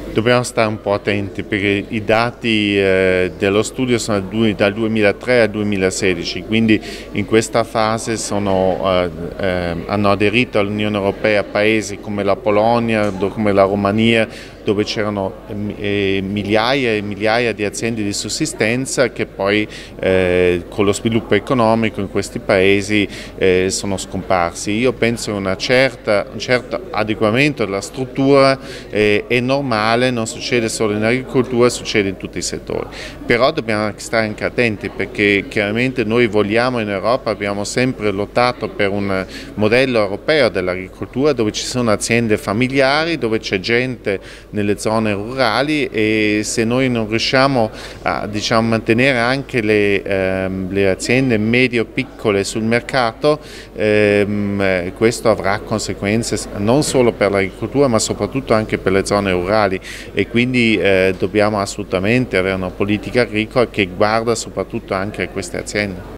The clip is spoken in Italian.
Dobbiamo stare un po' attenti perché i dati dello studio sono dal 2003 al 2016, quindi in questa fase hanno aderito all'Unione Europea paesi come la Polonia, come la Romania, dove c'erano migliaia e migliaia di aziende di sussistenza che poi con lo sviluppo economico in questi paesi sono scomparsi. Io penso che un certo adeguamento della struttura è normale, non succede solo in agricoltura, succede in tutti i settori. Però dobbiamo stare anche attenti perché chiaramente noi vogliamo in Europa, abbiamo sempre lottato per un modello europeo dell'agricoltura dove ci sono aziende familiari, dove c'è gente nelle zone rurali e se noi non riusciamo a mantenere anche le aziende medio-piccole sul mercato, questo avrà conseguenze non solo per l'agricoltura ma soprattutto anche per le zone rurali e quindi dobbiamo assolutamente avere una politica agricola che guarda soprattutto anche a queste aziende.